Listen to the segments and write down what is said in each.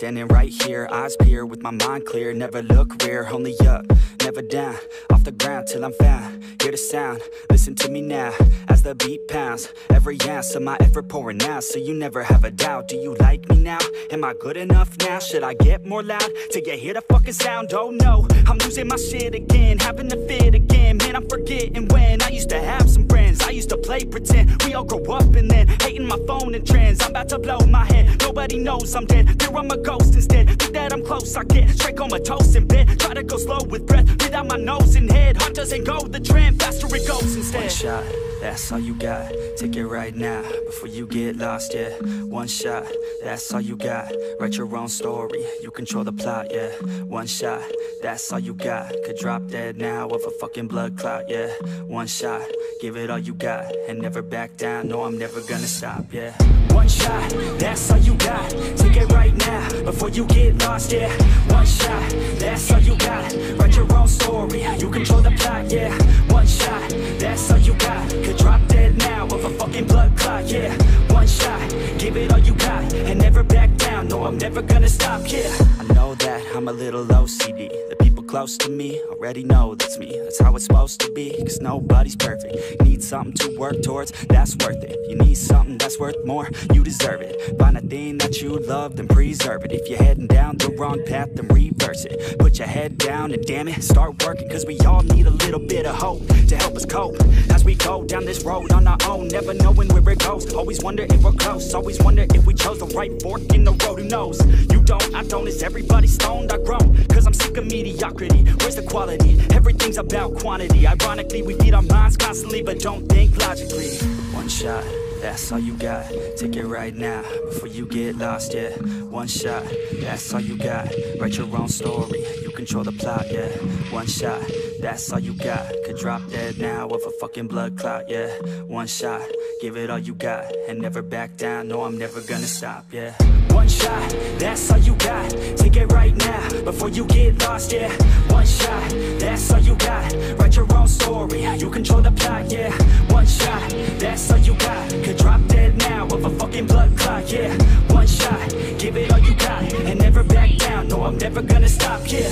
standing right here, eyes peer with my mind clear. Never look rear, only up, never down. Off the ground till I'm found, hear the sound. Listen to me now, as the beat pounds. Every ounce of my effort pouring out, so you never have a doubt. Do you like me now? Am I good enough now? Should I get more loud till you hear the fucking sound? Oh no, I'm losing my shit again, having to fit again. Man, I'm forgetting when I used to have some friends. I used to play pretend, we all grow up and then hating my phone and trends. I'm about to blow my head, nobody knows I'm dead. Fear I'm a ghost instead, think that I'm close, I get straight comatose in bed. Try to go slow with breath, without my nose and head. Heart doesn't go the trend, faster it goes instead. One shot, that's all you got, take it right now, before you get lost, yeah. One shot, that's all you got, write your own story, you control the plot, yeah. One shot, that's all you got, could drop dead now of a fucking blood clot, yeah. One shot, give it all you got, and never back down, no I'm never gonna stop, yeah. One shot, that's all you got, take it right now, before you get lost, yeah. One shot, that's all you got, write your own story, you control the plot, yeah. One shot, that's all you got, could drop dead now of a fucking blood clot, yeah. One shot, give it all you got, and never back down, no I'm never gonna stop, yeah. I know that I'm a little OCD, the people close to me already know that's me. That's how it's supposed to be, cause nobody's perfect. You need something to work towards, that's worth it. You need something that's worth more, you deserve it. Find a thing that you love, then preserve it. If you're heading down the wrong path, then reverse it. Put your head down and damn it, start working, cause we all need a little bit of hope to help us cope as we go down this road on our own, never knowing where it goes. Always wonder if we're close, always wonder if we chose the right fork in the road. Who knows? You don't, I don't, is everybody stoned? I grown, cause I'm sick of mediocrity. Where's the quality? Everything's about quantity. Ironically, we feed our minds constantly, but don't think logically. One shot, that's all you got, take it right now, before you get lost, yeah. One shot, that's all you got, write your own story, you control the plot, yeah. One shot, that's all you got, could drop dead now of a fucking blood clot, yeah. One shot, give it all you got, and never back down, no I'm never gonna stop, yeah. One shot, that's all you got, take it right now, before you get lost, yeah. One shot, that's all you got, write your own story, you control the plot, yeah. One shot, that's all you got, could drop dead now of a fucking blood clot, yeah. One shot, give it all you got, and never back down, no I'm never gonna stop, yeah.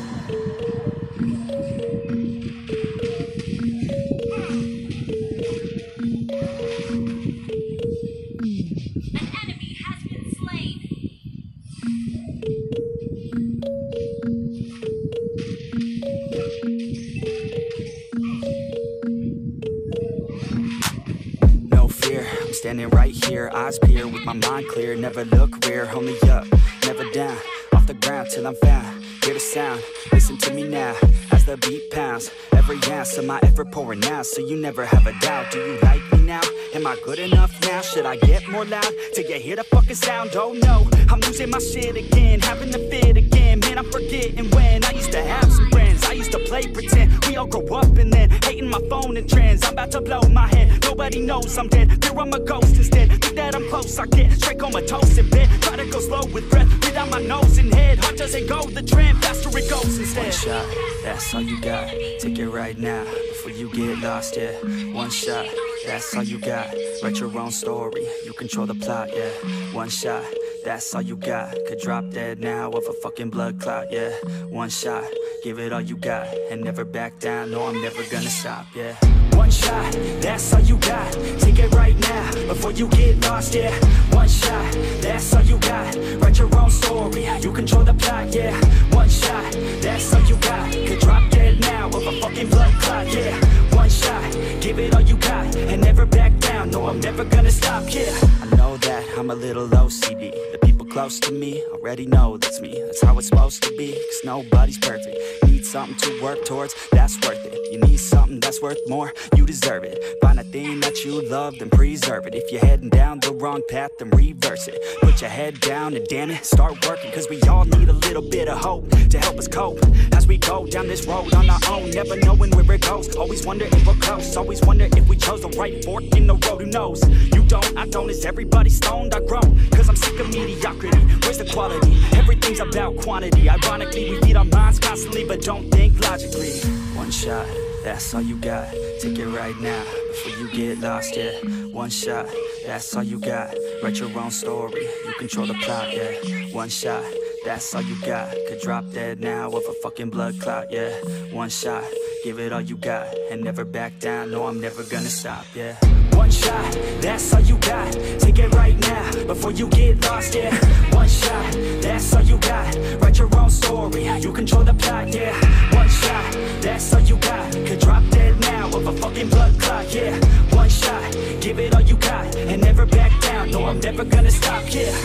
Standing right here, eyes peer with my mind clear. Never look rear, only up, never down. Off the ground till I'm found, hear the sound. Listen to me now, as the beat pounds. Every ounce of my effort pouring out, so you never have a doubt. Do you like me now? Am I good enough now? Should I get more loud till you hear the fucking sound? Oh no, I'm losing my shit again, having to fit again. Man, I'm forgetting when I used to have some friends. I used to play pretend, we all grow up and then hating my phone and trends. I'm about to blow my head, nobody knows I'm dead. Fear I'm a ghost instead, think that I'm close, I get straight comatose in bed. Try to go slow with breath, without my nose and head. Heart doesn't go the trend, faster it goes instead. One shot, that's all you got, take it right now, before you get lost, yeah. One shot, that's all you got, write your own story, you control the plot, yeah. One shot, that's all you got, could drop dead now of a fucking blood clot, yeah. One shot, give it all you got, and never back down, no I'm never gonna stop, yeah. One shot, that's all you got, take it right now, before you get lost, yeah. One shot, that's all you got, write your own story, you control the plot, yeah. One shot, that's all you got, could drop dead now of a fucking blood clot, yeah. One shot, give it all you got, and never back down, no I'm never gonna stop, yeah. I know that I'm a little OCD, the people close to me already know that's me. That's how it's supposed to be, cause nobody's perfect. You need something to work towards, that's worth it. You need something that's worth more, you deserve it. Find a thing that you love, then preserve it. If you're heading down the wrong path, then reverse it. Put your head down and damn it, start working, cause we all need a little bit of hope to help us cope as we go down this road on our own, never knowing where it goes. Always wonder if we're close, always wonder if we chose the right fork in the road. Who knows? You don't, I don't, is everybody stoned? I grown, cause I'm sick of mediocrity. Where's the quality? Everything's about quantity. Ironically, we feed our minds constantly, but don't think logically. One shot, that's all you got, take it right now, before you get lost, yeah. One shot, that's all you got, write your own story, you control the plot, yeah. One shot, that's all you got. Could drop dead now of a fucking blood clot, yeah. One shot, give it all you got, and never back down, no, I'm never gonna stop, yeah. One shot, that's all you got, take it right now, before you get lost, yeah. One shot, that's all you got, write your own story, you control the plot, yeah. One shot, that's all you got, could drop dead now of a fucking blood clot, yeah. One shot, give it all you got, and never back down, no, I'm never gonna stop, yeah.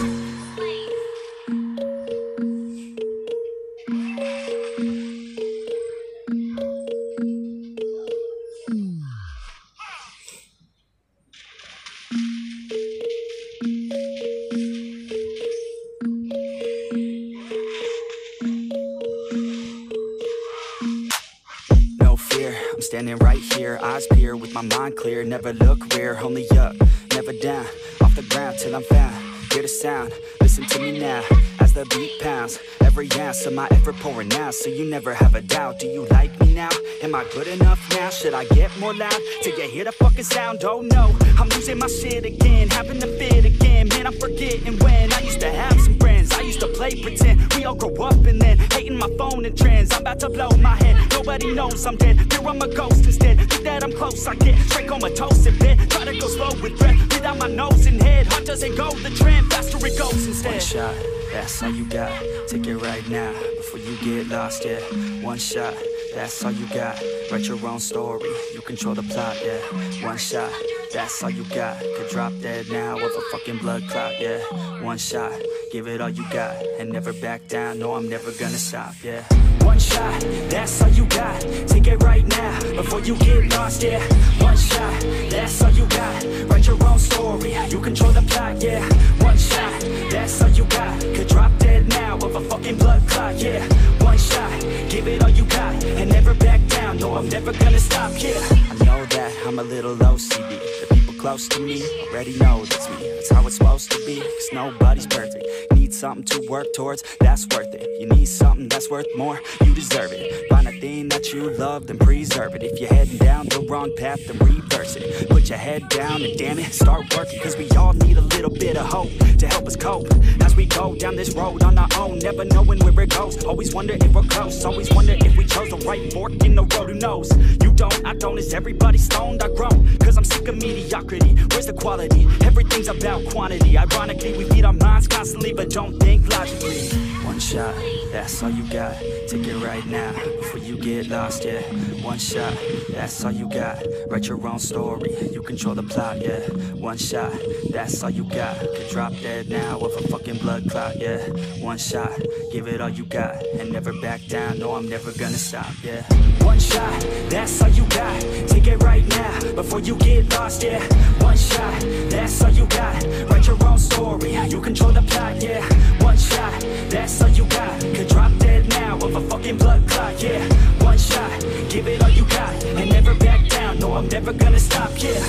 I'm standing right here, eyes peer, with my mind clear. Never look rear, only up, never down. Off the ground till I'm found, hear the sound, listen to me now. As the beat pounds, every ounce of my effort pouring out. So you never have a doubt, do you like me now? Am I good enough now? Should I get more loud till you hear the fucking sound? Oh no, I'm losing my shit again, having to fit again. Man, I'm forgetting when I used to have some friends, I used to play pretend. We all grow up and then hating my phone and trends. I'm about to blow my head, nobody knows I'm dead. Fear I'm a ghost instead, think that I'm close, I get straight comatose in bed. Try to go slow with breath, without my nose and head. Heart doesn't go the trend, faster it goes instead. One shot, that's all you got, take it right now, before you get lost, yeah. One shot, that's all you got, write your own story, you control the plot, yeah. One shot, that's all you got, could drop dead now of a fucking blood clot, yeah. One shot, give it all you got, and never back down, no, I'm never gonna stop, yeah. One shot, that's all you got, take it right now, before you get lost, yeah. One shot, that's all you got, write your own story, you control the plot, yeah. One shot, that's all you got, could drop dead now of a fucking blood clot, yeah. One shot, give it all you got, and never back down, no, I'm never gonna stop, yeah. I know that I'm a little OCD, the people close to me already know that's me. That's how it's supposed to be, cause nobody's perfect. You need something to work towards, that's worth it. You need something that's worth more, you deserve it. Find a thing that you love, then preserve it. If you're heading down the wrong path, then reverse it. Put your head down and damn it, start working, cause we all need a little bit of hope to help us cope as we go down this road on our own, never knowing where it goes. Always wonder if we're close, always wonder if we chose the right fork in the road. Who knows? You don't, I don't, is everybody stoned? I grown, cause I'm sick of mediocrity. Where's the quality? Everything's about quantity. Ironically, we feed our minds constantly, but don't think logically. One shot, that's all you got, take it right now, before you get lost, yeah. One shot, that's all you got, write your own story, you control the plot, yeah. One shot, that's all you got, could drop dead now of a fucking blood clot, yeah. One shot, give it all you got, and never back down, no, I'm never gonna stop, yeah. One shot, that's all you got, take it right now, before you get lost, yeah. One shot, that's all you got, write your own story, you control the plot, yeah. One shot, that's all you got, could drop dead now of a fucking blood clot, yeah. One shot, give it all you got, and never back down, no, I'm never gonna stop, yeah.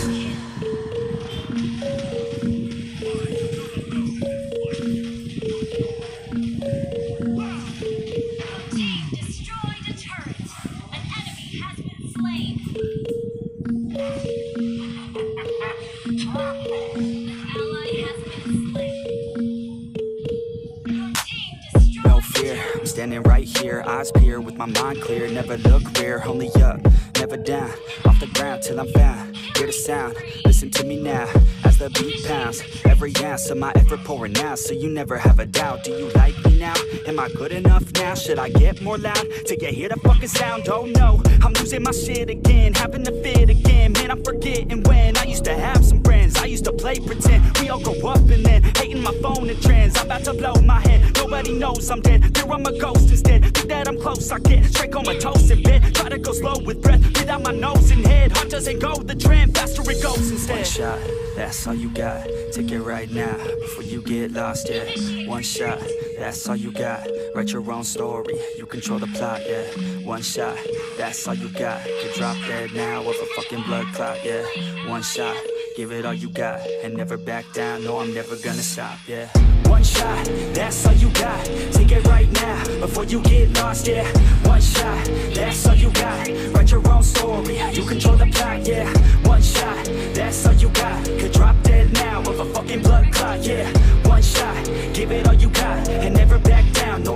Standing right here, eyes peer, with my mind clear. Never look rear, only up, never down. Off the ground till I'm found, hear the sound, listen to me now. As the beat pounds, every ounce of my effort pouring out. So you never have a doubt, do you like me now? Am I good enough now? Should I get more loud till you hear the fucking sound? Oh no, I'm losing my shit again, having to fit again. Man, I'm forgetting when I used to have some friends, I used to play pretend. We all grow up and then hating my phone and trends. I'm about to blow my head, nobody knows I'm dead. Fear I'm a ghost instead, think that I'm close, I get straight comatose in bed. Try to go slow with breath, without my nose and head. Heart doesn't go the trend, faster it goes instead. One shot, that's all you got, take it right now, before you get lost, yeah. One shot, that's all you got, write your own story, you control the plot, yeah. One shot, that's all you got, could drop dead now of a fucking blood clot, yeah. One shot, give it all you got, and never back down, no, I'm never gonna stop, yeah. One shot, that's all you got, take it right now, before you get lost, yeah. One shot, that's all you got, write your own story, you control the plot, yeah. One shot, that's all you got, could drop dead now of a fucking blood clot, yeah. One shot, give it all you got, and never back down, no,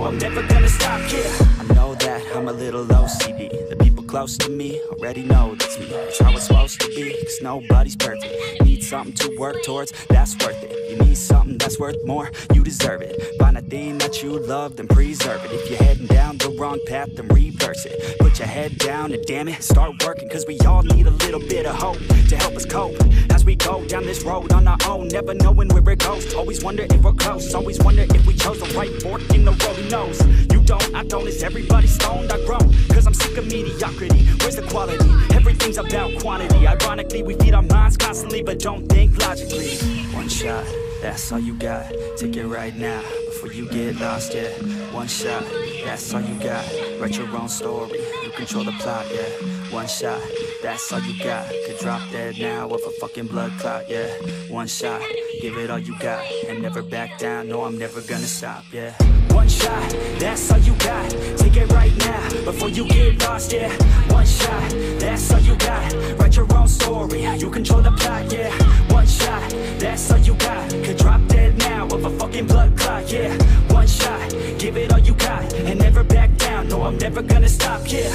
OCD. The people close to me already know that's me. It's how it's supposed to be, cause nobody's perfect. Need something to work towards, that's worth it. You need something that's worth more, you deserve it. Find a thing that you love, then preserve it. If you're heading down the wrong path, then reverse it. Put your head down and damn it, start working. Cause we all need a little bit of hope to help us cope as we go down this road on our own, never knowing where it goes. Always wonder if we're close, always wonder if we chose the right fork in the road. Who knows? You don't, I don't, is everybody stoned? I grown, cause I'm sick of mediocrity. Where's the quality? Everything's about quantity. Ironically, we feed our minds constantly, but don't think logically. One shot, that's all you got. Take it right now, before you get lost, yeah. One shot, that's all you got. Write your own story, you control the plot, yeah. One shot, that's all you got. Could drop dead now of a fucking blood clot, yeah. One shot, give it all you got, and never back down, no, I'm never gonna stop, yeah. One shot, that's all you got. Take it right now, before you get lost, yeah. One shot, that's all you got. Write your own story, you control the plot, yeah. One shot, that's all you got. Could drop dead now of a fucking blood clot, yeah. One shot, give it all you got, and never back down, no, I'm never gonna stop, yeah.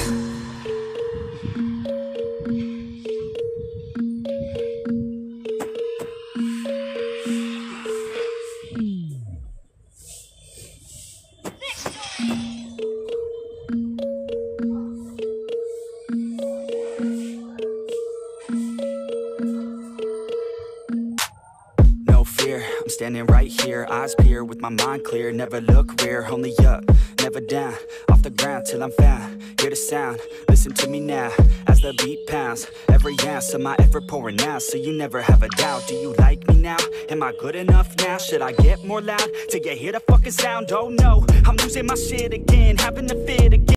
I'm standing right here, eyes peer with my mind clear. Never look rear, only up, never down. Off the ground till I'm found. Hear the sound, listen to me now. As the beat pounds, every ounce of my effort pouring out. So you never have a doubt, do you like me now? Am I good enough now? Should I get more loud till you hear the fucking sound? Oh no, I'm losing my shit again, having to fit again.